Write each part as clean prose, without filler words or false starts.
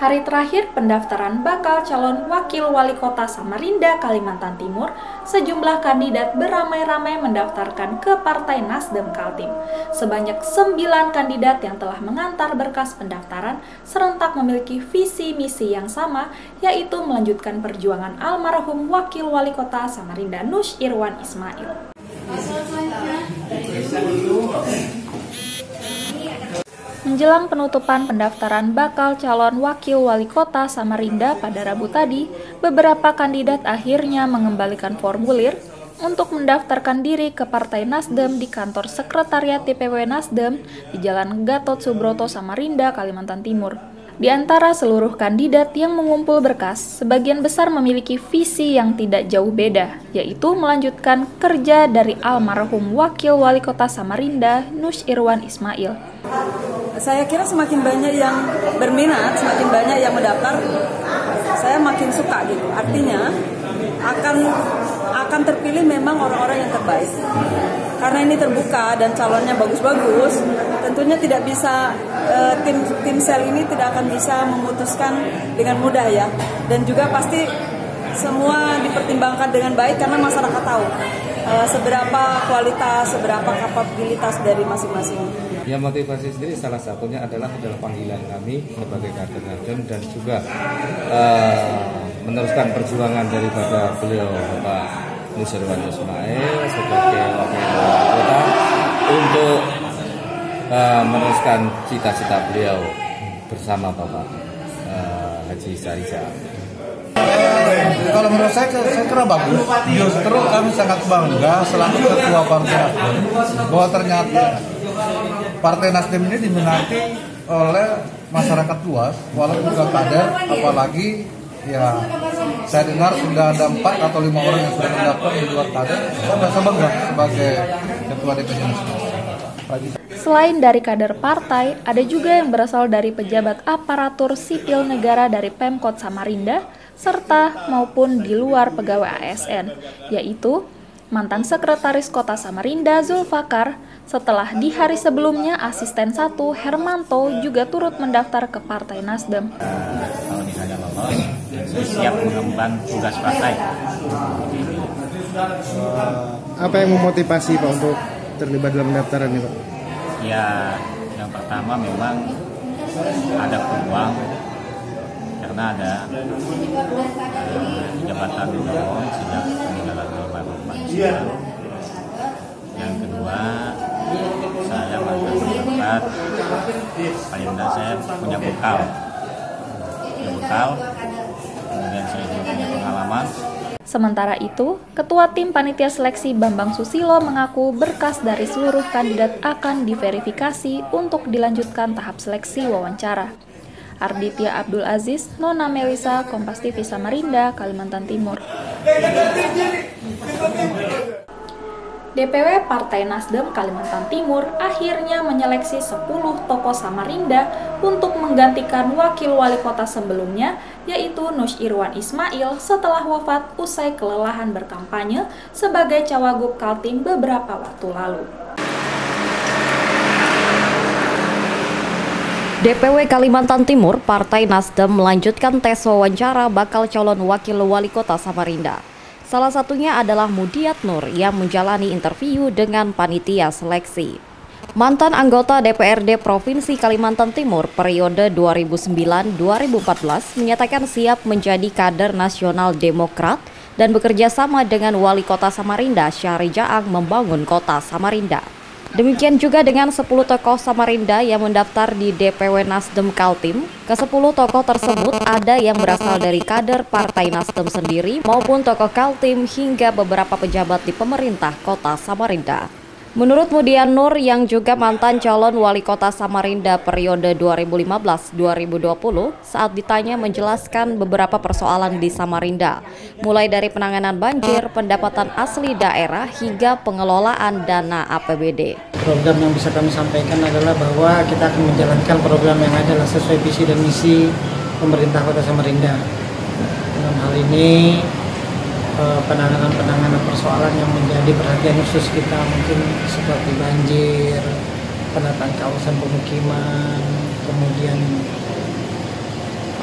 Hari terakhir pendaftaran bakal calon wakil wali kota Samarinda, Kalimantan Timur, sejumlah kandidat beramai-ramai mendaftarkan ke Partai Nasdem Kaltim. Sebanyak 9 kandidat yang telah mengantar berkas pendaftaran serentak memiliki visi misi yang sama, yaitu melanjutkan perjuangan almarhum wakil wali kota Samarinda Nush Irwan Ismail. Menjelang penutupan pendaftaran bakal calon wakil wali kota Samarinda pada Rabu tadi, beberapa kandidat akhirnya mengembalikan formulir untuk mendaftarkan diri ke Partai Nasdem di kantor Sekretariat DPW Nasdem di Jalan Gatot Subroto, Samarinda, Kalimantan Timur. Di antara seluruh kandidat yang mengumpul berkas, sebagian besar memiliki visi yang tidak jauh beda, yaitu melanjutkan kerja dari almarhum wakil wali kota Samarinda, Nush Irwan Ismail. Saya kira semakin banyak yang berminat, semakin banyak yang mendaftar, saya makin suka gitu. Artinya akan terpilih memang orang-orang yang terbaik. Karena ini terbuka dan calonnya bagus-bagus, tentunya tidak bisa tim sel ini tidak akan bisa memutuskan dengan mudah ya. Dan juga pasti semua dipertimbangkan dengan baik karena masyarakat tahu seberapa kualitas, seberapa kapabilitas dari masing-masing. Ya, motivasi sendiri salah satunya adalah panggilan kami sebagai kader Nasdem dan juga meneruskan perjuangan daripada beliau Bapak Nush Irwan Ismail sebagai wakil wali kota untuk meneruskan cita-cita beliau bersama Bapak Haji Sariza. Kalau menurut saya kira bagus. Justru kami sangat bangga selaku ketua Partai Nasdem bahwa ternyata Partai Nasdem ini diminati oleh masyarakat luas, walaupun juga kader, apalagi ya saya dengar sudah ada 4 atau 5 orang yang sudah mendaftar di luar kader. Saya merasa bangga sebagai ketua DPD Nasdem. Selain dari kader partai, ada juga yang berasal dari pejabat aparatur sipil negara dari Pemkot Samarinda, serta maupun di luar pegawai ASN, yaitu mantan Sekretaris Kota Samarinda Zulfakar, setelah di hari sebelumnya Asisten 1 Hermanto juga turut mendaftar ke Partai Nasdem. Kalau misalnya lolos, saya siap mengemban tugas partai. Apa yang memotivasi Pak untuk terlibat dalam pendaftaran ini Pak? Ya, yang pertama memang ada peluang karena ada jabatan umum sejak peninggalan almarhum Pak Ismail. Yang kedua, saya mantan pejabat, paling tidak saya punya bekal, kemudian saya juga punya pengalaman. Sementara itu, Ketua Tim Panitia Seleksi Bambang Susilo mengaku berkas dari seluruh kandidat akan diverifikasi untuk dilanjutkan tahap seleksi wawancara. Arditya Abdul Aziz, Nona Melisa, Kompas TV Samarinda, Kalimantan Timur. DPW Partai Nasdem Kalimantan Timur akhirnya menyeleksi 10 tokoh Samarinda untuk menggantikan wakil wali kota sebelumnya, yaitu Nush Irwan Ismail setelah wafat usai kelelahan berkampanye sebagai Cawagup Kaltim beberapa waktu lalu. DPW Kalimantan Timur, Partai Nasdem melanjutkan tes wawancara bakal calon wakil wali kota Samarinda. Salah satunya adalah Mudiat Nur yang menjalani interview dengan panitia seleksi. Mantan anggota DPRD Provinsi Kalimantan Timur periode 2009-2014 menyatakan siap menjadi kader nasional Demokrat dan bekerja sama dengan wali kota Samarinda Syahri Jaang membangun kota Samarinda. Demikian juga dengan 10 tokoh Samarinda yang mendaftar di DPW Nasdem Kaltim. Ke-10 tokoh tersebut ada yang berasal dari kader Partai Nasdem sendiri maupun tokoh Kaltim hingga beberapa pejabat di pemerintah kota Samarinda. Menurut Mudiat Nur yang juga mantan calon wali kota Samarinda periode 2015-2020, saat ditanya menjelaskan beberapa persoalan di Samarinda, mulai dari penanganan banjir, pendapatan asli daerah, hingga pengelolaan dana APBD. Program yang bisa kami sampaikan adalah bahwa kita akan menjalankan program yang adalah sesuai visi dan misi pemerintah kota Samarinda. Dalam hal ini, penanganan persoalan yang menjadi perhatian khusus kita mungkin seperti banjir, penataan kawasan pemukiman, kemudian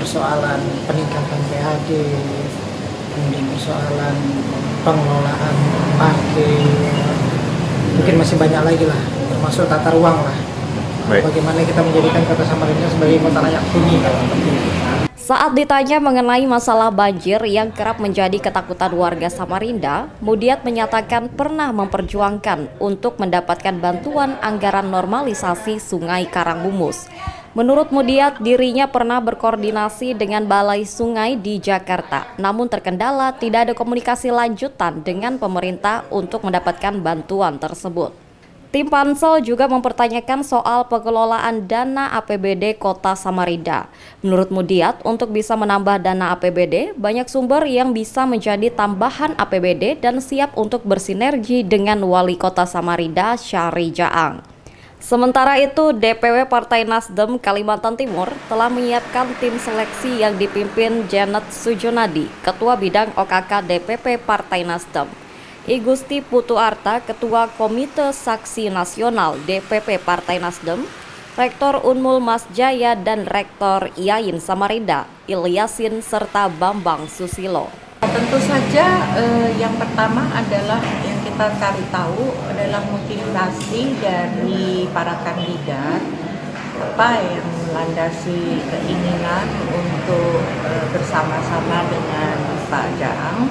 persoalan peningkatan PHD, kemudian persoalan pengelolaan parkir, mungkin masih banyak lagi lah, termasuk tata ruang lah. Bagaimana kita menjadikan kota Samarinda sebagai kota layak huni. Saat ditanya mengenai masalah banjir yang kerap menjadi ketakutan warga Samarinda, Mudiat menyatakan pernah memperjuangkan untuk mendapatkan bantuan anggaran normalisasi Sungai Karangbumus. Menurut Mudiat, dirinya pernah berkoordinasi dengan Balai Sungai di Jakarta, namun terkendala tidak ada komunikasi lanjutan dengan pemerintah untuk mendapatkan bantuan tersebut. Tim Pansel juga mempertanyakan soal pengelolaan dana APBD Kota Samarinda. Menurut Mudiat, untuk bisa menambah dana APBD, banyak sumber yang bisa menjadi tambahan APBD dan siap untuk bersinergi dengan Wali Kota Samarinda, Syahri Jaang. Sementara itu, DPW Partai Nasdem Kalimantan Timur telah menyiapkan tim seleksi yang dipimpin Janet Sujonadi, Ketua Bidang OKK DPP Partai Nasdem. I Gusti Putu Arta, Ketua Komite Saksi Nasional DPP Partai Nasdem, Rektor Unmul Mas Jaya dan Rektor IAIN Samarinda, Ilyasin serta Bambang Susilo. Tentu saja yang pertama adalah yang kita cari tahu adalah motivasi dari para kandidat, apa yang melandasi keinginan untuk bersama-sama dengan Pak Jaang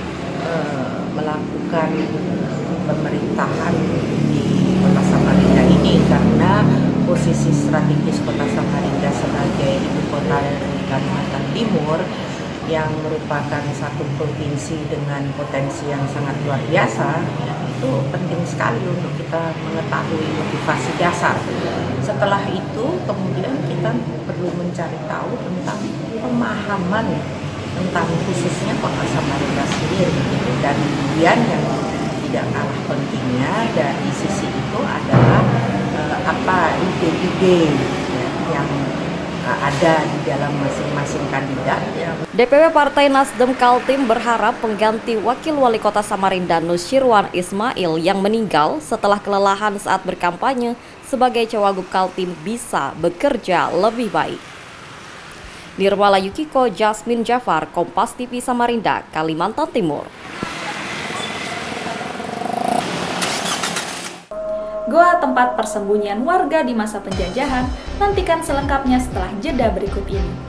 melakukan pemerintahan di Kota Samarinda ini, karena posisi strategis Kota Samarinda sebagai ibu kota dari Kalimantan Timur yang merupakan satu provinsi dengan potensi yang sangat luar biasa, itu penting sekali untuk kita mengetahui motivasi dasar. Setelah itu kemudian kita perlu mencari tahu tentang pemahaman tentang khususnya Kota Samarinda sendiri, gitu. Dan kemudian yang tidak kalah pentingnya dari sisi itu adalah apa ide-ide yang ada di dalam masing-masing kandidat. DPW Partai Nasdem Kaltim berharap pengganti Wakil Wali Kota Samarinda Nusyirwan Ismail yang meninggal setelah kelelahan saat berkampanye sebagai Cawagup Kaltim bisa bekerja lebih baik. Nirmala Yukiko, Jasmine Jafar, Kompas TV Samarinda, Kalimantan Timur. Goa tempat persembunyian warga di masa penjajahan, nantikan selengkapnya setelah jeda berikut ini.